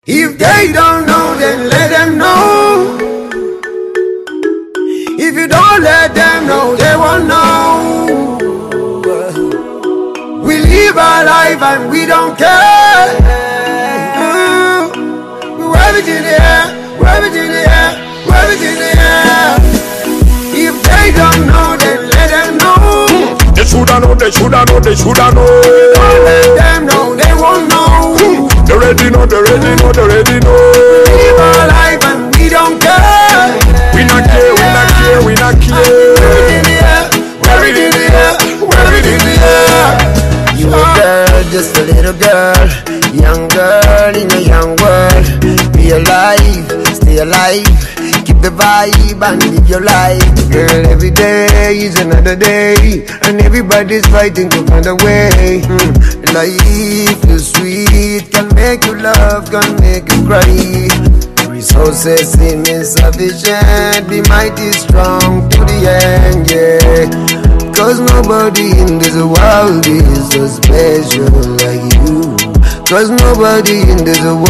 If they don't know, then let them know. If you don't let them know, they won't know. We live our life and we don't care. We wave it in the air, wave it in the air, wave it in the air. If they don't know, then let them know. They shoulda know, they shoulda know, they shoulda know. Don't let them know, they won't know. They ready know, they ready know, they ready know. We live our life and we don't care. We not care, we not care, we not care. Wave it in the air, wave it in the air, wave it in the air. You a girl, just a little girl, young girl in a young world. Be alive, stay alive, keep the vibe and live your life. Girl, every day is another day, and everybody's fighting to find a way. Life is sweet, can make you laugh, can make you cry. Resources seem insufficient, be mighty strong to the end, yeah. Cause nobody in this world is so special like you. Cause nobody in this world.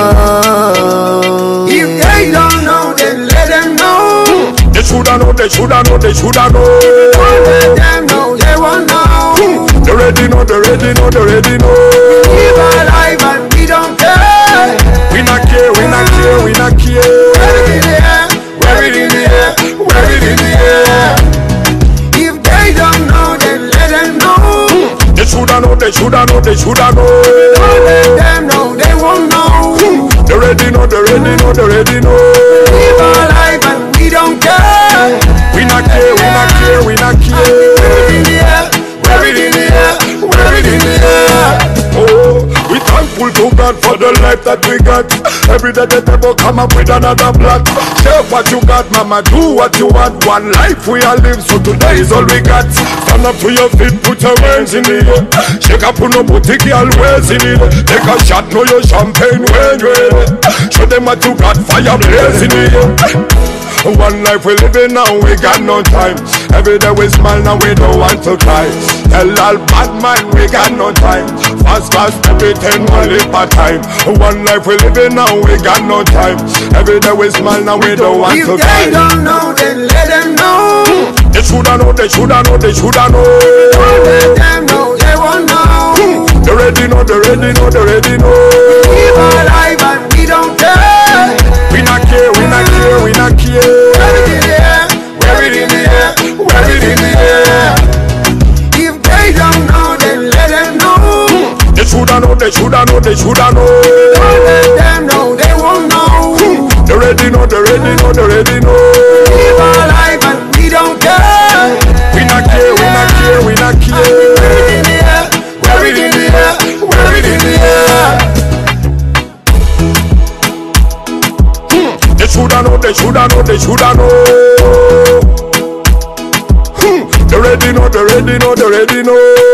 If they don't know, then let them know. They shoulda know, they shoulda know, they shoulda know. Don't let them know, they won't know. They ready know, they ready know, they ready know. We live our life and we don't care. We not care, we not care, we not care. Wave it in the air, wave it in the air, wave it in the air. If they don't know, then let them know. They shoulda know, they shoulda know, they shoulda know. Don't let them know, they won't know. They ready know, they ready know, they ready know. We live our life and we don't care. We not care, we not care, we not care. Wave it in the air, wave it in the air, wave it in the air. Oh, we thankful to God for the life that we got. Every day the devil come up with another plot. Share what you got, mama, do what you want. One life we all live, so today is all we got. Stand up to your feet, put your hands in the air. Shake up on no boutique, always in it. Take a shot, know your champagne when you're ready. Show them what you got, fire blaze in the air. One life we living now, we got no time. Every day we smile, now we don't want to cry. Tell all bad man, we got no time. Fast, fast, everything, one live at time. One life we living now, we got no time. Every day we smile, now we don't want to cry. If they don't know, then let them know. They shoulda know, they shoulda know, they shoulda know. Don't let them know, they won't know. They ready know, they ready know, they ready know. We live our life and we don't care. We not care, we not care, we not care. Wave it in the air, wave it in the air, wave it in the air. If they don't know, then let them know. They shoulda know, they shoulda know, they shoulda know. Don't let them know, they won't know. They ready know, they ready know, they ready know. We live our life and we don't care. We not care, we not care, we not care. Wave it in the air, wave it in the air, wave it in the air. They shoulda know, they shoulda know, they shoulda know. They ready know, they ready know, they ready know.